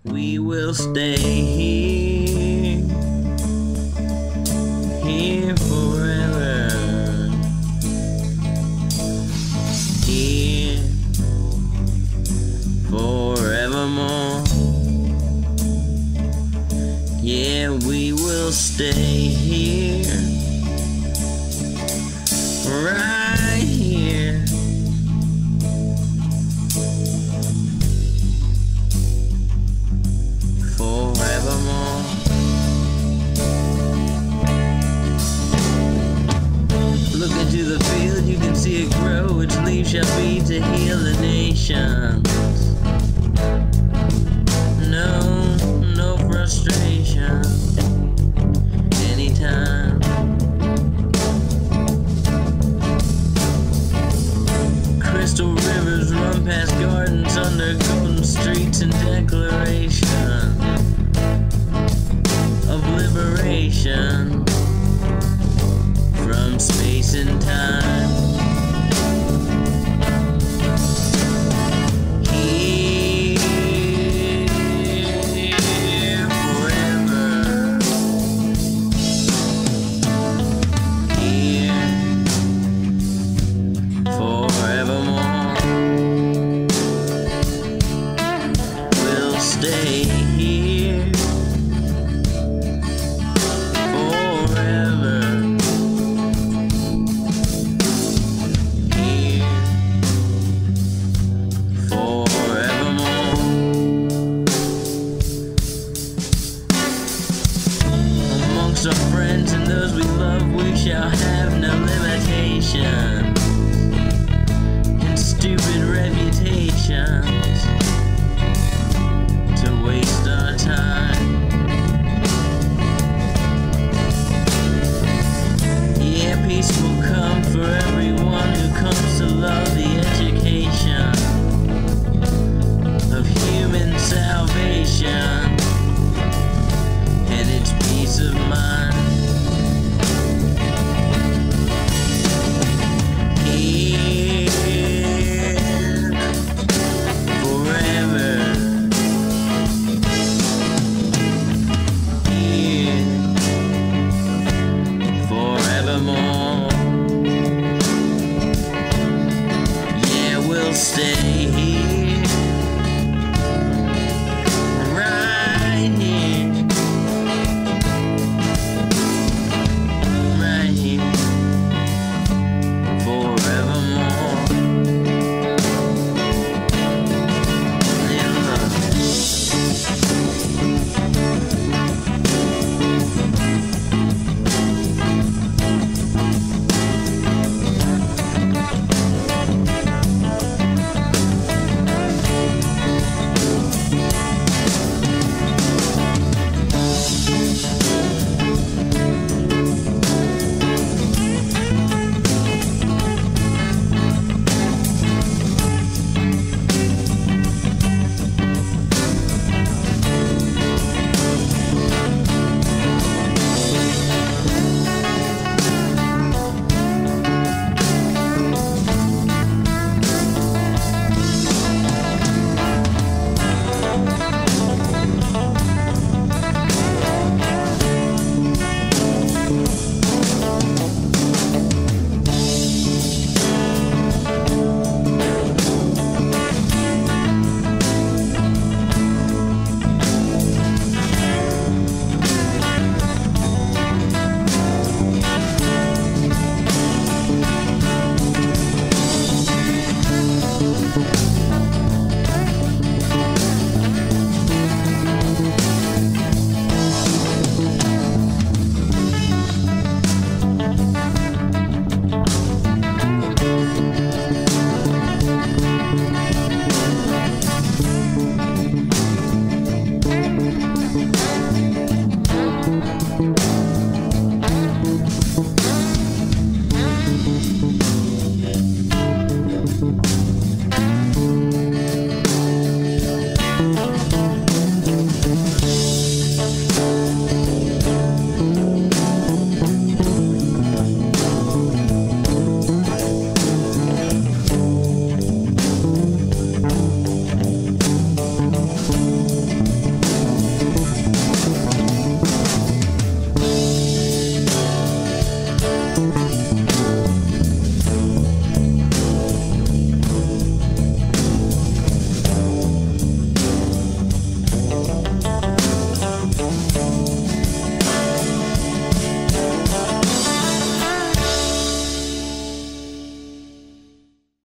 We will stay here, here forever, here forevermore. Yeah, we will stay here, right here. Forevermore. Look into the field, you can see it grow. Its leaves shall be to heal the nations. No frustration anytime. Crystal rivers run past gardens under golden streets in declaration of liberation from space and time. Here forever, here forevermore. We'll stay